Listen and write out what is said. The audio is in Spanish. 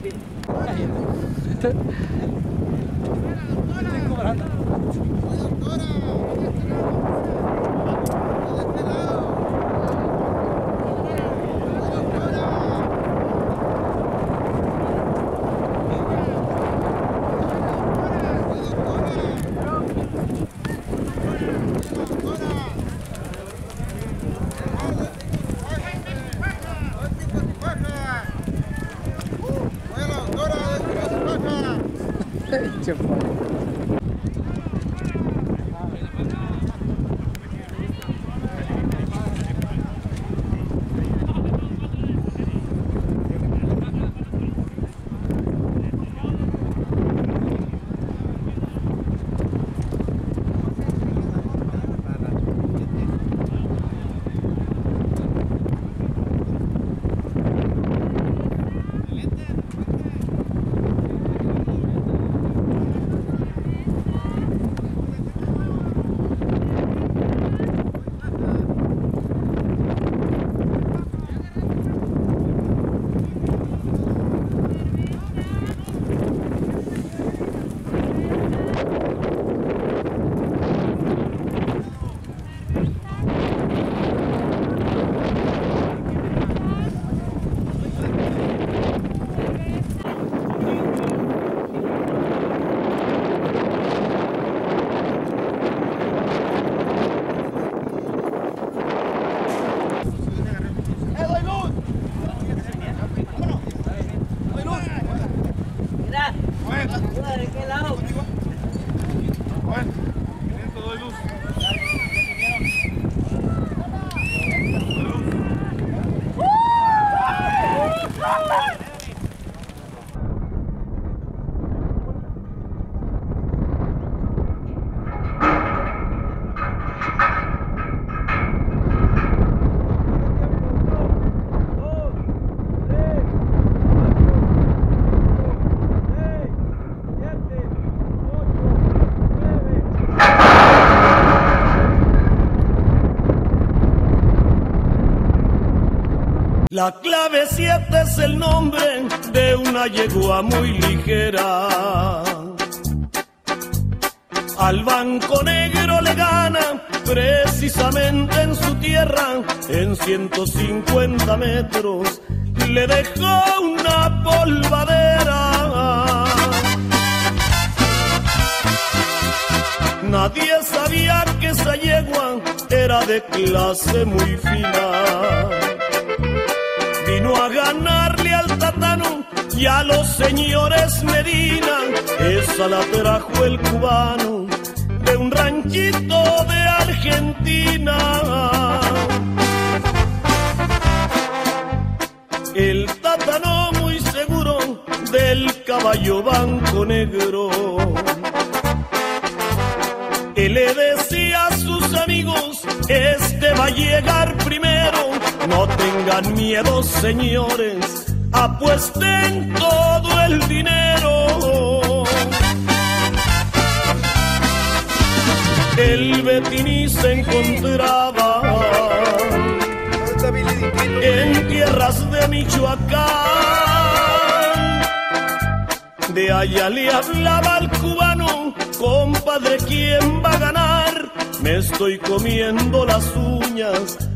La clave 7 es el nombre de una yegua muy ligera. Al Banco Negro le gana precisamente en su tierra, en 150 metros le dejó una polvadera. Nadie sabía que esa yegua era de clase muy fina. Vino a ganarle al Tatano y a los señores Medina. Esa la trajo el cubano de un ranchito de Argentina. El Tatano muy seguro del caballo Banco Negro. Él le decía a sus amigos, este va a llegar primero. No tengan miedo, señores, apuesten todo el dinero. El Betini se encontraba en tierras de Michoacán. De allá le hablaba al cubano, compadre, ¿quién va a ganar? Me estoy comiendo las uñas